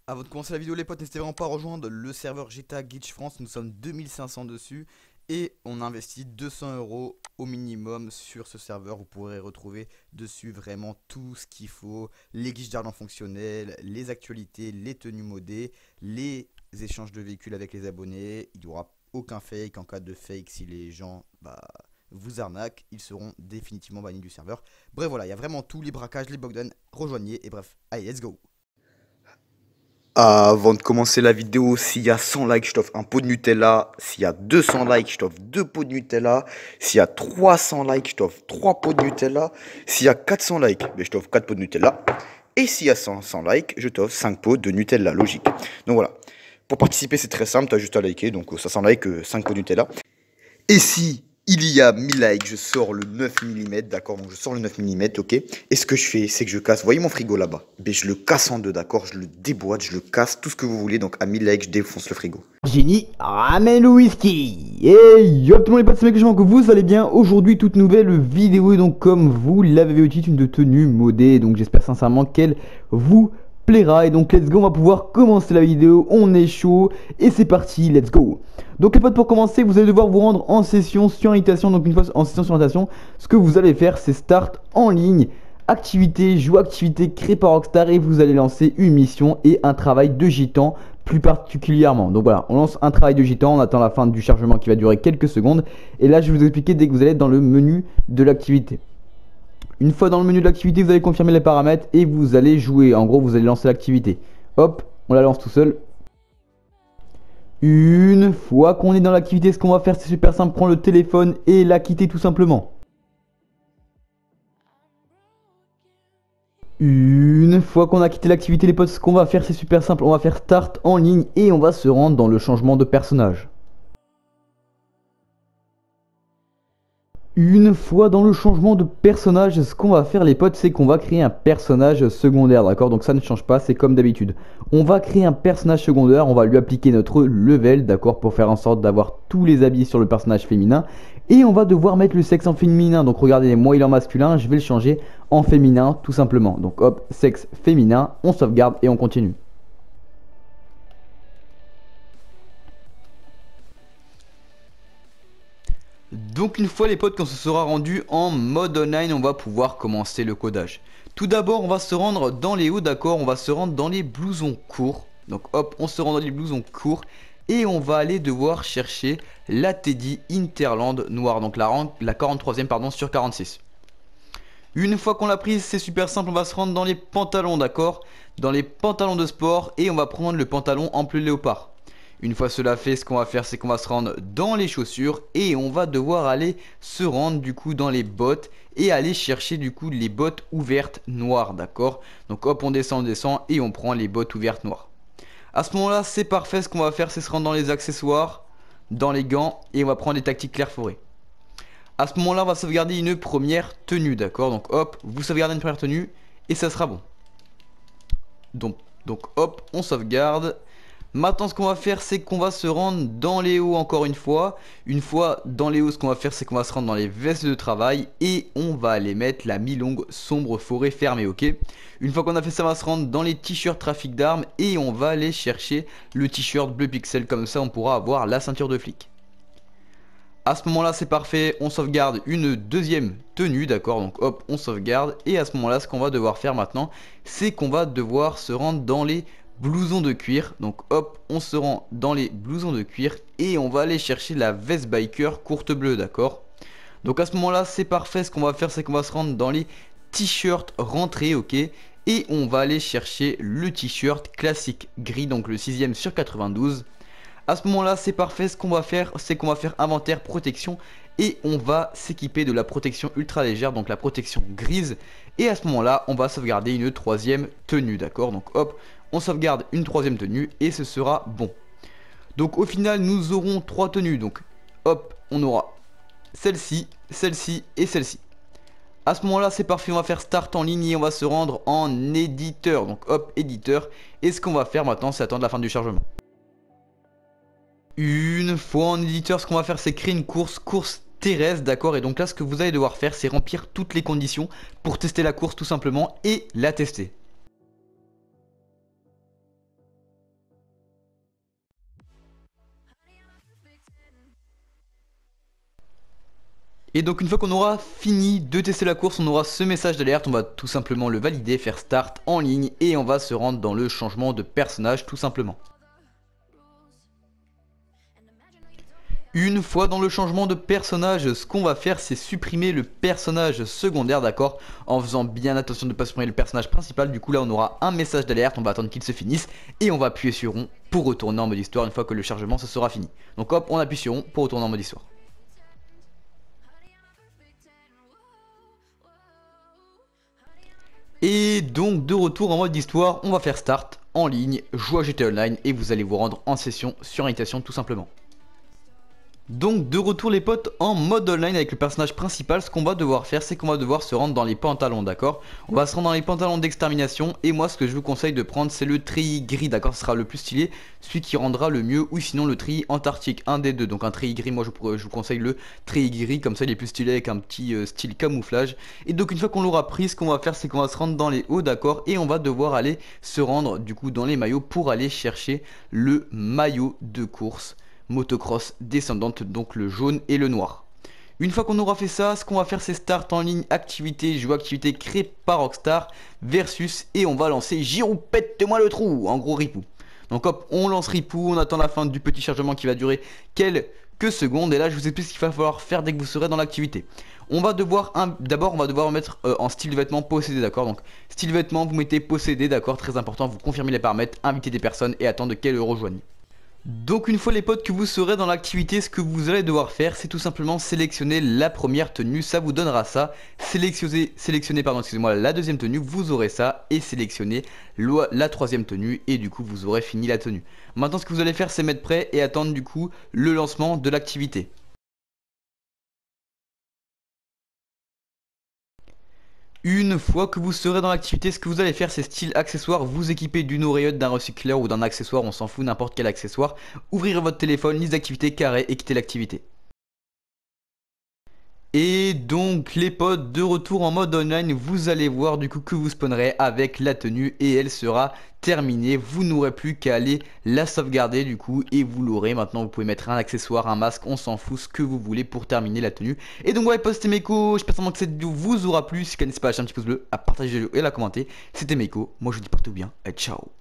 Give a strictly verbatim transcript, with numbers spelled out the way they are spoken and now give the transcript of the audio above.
Avant de commencer la vidéo les potes, n'hésitez vraiment pas à rejoindre le serveur G T A Glitch France, nous sommes deux mille cinq cents dessus et on a investi deux cents euros au minimum sur ce serveur. Vous pourrez retrouver dessus vraiment tout ce qu'il faut, les glitches d'argent fonctionnels, les actualités, les tenues modées, les échanges de véhicules avec les abonnés. Il n'y aura aucun fake. En cas de fake, si les gens bah, vous arnaquent, ils seront définitivement bannis du serveur. Bref voilà, il y a vraiment tout, les braquages, les Bogdan, rejoignez et bref, allez let's go. Avant de commencer la vidéo, s'il y a cent likes, je t'offre un pot de Nutella. S'il y a deux cents likes, je t'offre deux pots de Nutella. S'il y a trois cents likes, je t'offre trois pots de Nutella. S'il y a quatre cents likes, ben, je t'offre quatre pots de Nutella. Et s'il y a cent, cent likes, je t'offre cinq pots de Nutella, logique. Donc voilà, pour participer c'est très simple, tu as juste à liker, donc ça cent likes, cinq pots de Nutella. Et si il y a mille likes, je sors le neuf millimètres, d'accord? Donc je sors le neuf millimètres, ok? Et ce que je fais, c'est que je casse, voyez mon frigo là-bas? Ben, je le casse en deux, d'accord? Je le déboîte, je le casse, tout ce que vous voulez. Donc à mille likes, je défonce le frigo. Génie, ramène le whisky. Et yo tout le monde les potes, c'est mec, je que vous allez bien. Aujourd'hui toute nouvelle vidéo, donc comme vous l'avez vu au titre, une de tenue modée. Donc j'espère sincèrement qu'elle vous plaira. Et donc let's go, on va pouvoir commencer la vidéo. On est chaud et c'est parti, let's go. Donc les potes, pour commencer, vous allez devoir vous rendre en session sur invitation. Donc une fois en session sur invitation, ce que vous allez faire, c'est start en ligne, activité, joue activité créée par Rockstar, et vous allez lancer une mission et un travail de gitan plus particulièrement. Donc voilà, on lance un travail de gitan, on attend la fin du chargement qui va durer quelques secondes. Et là, je vais vous expliquer dès que vous allez être dans le menu de l'activité. Une fois dans le menu de l'activité, vous allez confirmer les paramètres et vous allez jouer. En gros, vous allez lancer l'activité. Hop, on la lance tout seul. Une fois qu'on est dans l'activité, ce qu'on va faire, c'est super simple. Prendre le téléphone et la quitter tout simplement. Une fois qu'on a quitté l'activité les potes, ce qu'on va faire, c'est super simple. On va faire start en ligne et on va se rendre dans le changement de personnage. Une fois dans le changement de personnage, ce qu'on va faire les potes, c'est qu'on va créer un personnage secondaire, d'accord? Donc ça ne change pas, c'est comme d'habitude. On va créer un personnage secondaire, on va lui appliquer notre level, d'accord? Pour faire en sorte d'avoir tous les habits sur le personnage féminin. Et on va devoir mettre le sexe en féminin. Donc regardez, moi il est en masculin, je vais le changer en féminin tout simplement. Donc hop, sexe féminin, on sauvegarde et on continue. Donc une fois les potes qu'on se sera rendu en mode online, on va pouvoir commencer le codage. Tout d'abord on va se rendre dans les hauts, d'accord? On va se rendre dans les blousons courts. Donc hop, on se rend dans les blousons courts. Et on va aller devoir chercher la Teddy Interland noire. Donc la, la quarante-troisième pardon sur quarante-six. Une fois qu'on l'a prise, c'est super simple, on va se rendre dans les pantalons, d'accord? Dans les pantalons de sport, et on va prendre le pantalon en bleu léopard. Une fois cela fait, ce qu'on va faire, c'est qu'on va se rendre dans les chaussures et on va devoir aller se rendre du coup dans les bottes et aller chercher du coup les bottes ouvertes noires, d'accord? Donc hop, on descend, on descend et on prend les bottes ouvertes noires. À ce moment-là, c'est parfait, ce qu'on va faire, c'est se rendre dans les accessoires, dans les gants et on va prendre les tactiques clair forêt. À ce moment-là, on va sauvegarder une première tenue, d'accord? Donc hop, vous sauvegardez une première tenue et ça sera bon. Donc, donc hop, on sauvegarde. Maintenant ce qu'on va faire, c'est qu'on va se rendre dans les hauts encore une fois. Une fois dans les hauts, ce qu'on va faire, c'est qu'on va se rendre dans les vestes de travail et on va aller mettre la mi-longue sombre forêt fermée, ok? Une fois qu'on a fait ça, on va se rendre dans les t-shirts trafic d'armes et on va aller chercher le t-shirt bleu pixel, comme ça on pourra avoir la ceinture de flic. À ce moment là c'est parfait, on sauvegarde une deuxième tenue, d'accord? Donc hop, on sauvegarde et à ce moment là ce qu'on va devoir faire maintenant, c'est qu'on va devoir se rendre dans les blousons de cuir. Donc hop, on se rend dans les blousons de cuir et on va aller chercher la veste biker courte bleue, d'accord? Donc à ce moment là c'est parfait, ce qu'on va faire c'est qu'on va se rendre dans les t-shirts rentrés, ok? Et on va aller chercher le t-shirt classique gris, donc le sixième sur quatre-vingt-douze. À ce moment là c'est parfait, ce qu'on va faire c'est qu'on va faire inventaire protection et on va s'équiper de la protection ultra légère, donc la protection grise. Et à ce moment là on va sauvegarder une troisième tenue, d'accord? Donc hop, on sauvegarde une troisième tenue et ce sera bon. Donc au final nous aurons trois tenues, donc hop, on aura celle-ci, celle-ci et celle-ci. À ce moment là c'est parfait, on va faire start en ligne et on va se rendre en éditeur. Donc hop, éditeur, et ce qu'on va faire maintenant c'est attendre la fin du chargement. Une fois en éditeur, ce qu'on va faire c'est créer une course, course terrestre, d'accord? Et donc là ce que vous allez devoir faire c'est remplir toutes les conditions pour tester la course tout simplement et la tester. Et donc une fois qu'on aura fini de tester la course, on aura ce message d'alerte, on va tout simplement le valider, faire start en ligne et on va se rendre dans le changement de personnage tout simplement. Une fois dans le changement de personnage, ce qu'on va faire c'est supprimer le personnage secondaire, d'accord, en faisant bien attention de ne pas supprimer le personnage principal. Du coup là on aura un message d'alerte, on va attendre qu'il se finisse et on va appuyer sur rond pour retourner en mode histoire une fois que le chargement se sera fini. Donc hop, on appuie sur rond pour retourner en mode histoire. Et donc de retour en mode histoire, on va faire start en ligne, jouer à G T A Online et vous allez vous rendre en session sur invitation tout simplement. Donc de retour les potes en mode online avec le personnage principal, ce qu'on va devoir faire c'est qu'on va devoir se rendre dans les pantalons, d'accord. On va se rendre dans les pantalons d'extermination et moi ce que je vous conseille de prendre c'est le treillis gris, d'accord, ce sera le plus stylé, celui qui rendra le mieux, ou sinon le treillis antarctique, un des deux. Donc un treillis gris, moi je, je vous conseille le treillis gris, comme ça il est plus stylé avec un petit euh, style camouflage. Et donc une fois qu'on l'aura pris, ce qu'on va faire c'est qu'on va se rendre dans les hauts, d'accord, et on va devoir aller se rendre du coup dans les maillots pour aller chercher le maillot de course motocross descendante, donc le jaune et le noir. Une fois qu'on aura fait ça, ce qu'on va faire c'est start en ligne, activité, jeu activité créée par Rockstar versus et on va lancer Giroud pète-moi le trou, en gros ripou. Donc hop, on lance ripou, on attend la fin du petit chargement qui va durer quelques secondes et là je vous explique ce qu'il va falloir faire dès que vous serez dans l'activité. On va devoir, d'abord on va devoir mettre euh, en style de vêtement possédé, d'accord. Donc style vêtement vous mettez possédé, d'accord, très important, vous confirmez les paramètres, invitez des personnes et attendre qu'elles le rejoignent. Donc une fois les potes que vous serez dans l'activité, ce que vous allez devoir faire c'est tout simplement sélectionner la première tenue, ça vous donnera ça, sélectionner, sélectionner pardon, excusez-moi, la deuxième tenue, vous aurez ça, et sélectionner la troisième tenue, et du coup vous aurez fini la tenue. Maintenant ce que vous allez faire c'est mettre prêt et attendre du coup le lancement de l'activité. Une fois que vous serez dans l'activité, ce que vous allez faire c'est style accessoire, vous équiper d'une oreillette, d'un recycleur ou d'un accessoire, on s'en fout, n'importe quel accessoire. Ouvrir votre téléphone, liste d'activité, carré et quitter l'activité. Et donc les potes, de retour en mode online, vous allez voir du coup que vous spawnerez avec la tenue et elle sera terminée. Vous n'aurez plus qu'à aller la sauvegarder du coup et vous l'aurez. Maintenant vous pouvez mettre un accessoire, un masque, on s'en fout, ce que vous voulez pour terminer la tenue. Et donc ouais, c'était Meiko, j'espère que cette vidéo vous aura plu. Si vous ne connaissez pas, lâchez un petit pouce bleu, à partager et à la commenter. C'était Meiko, moi je vous dis partout bien et ciao.